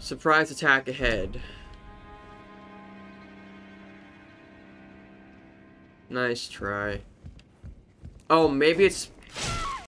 Surprise attack ahead. Nice try. Oh, maybe it's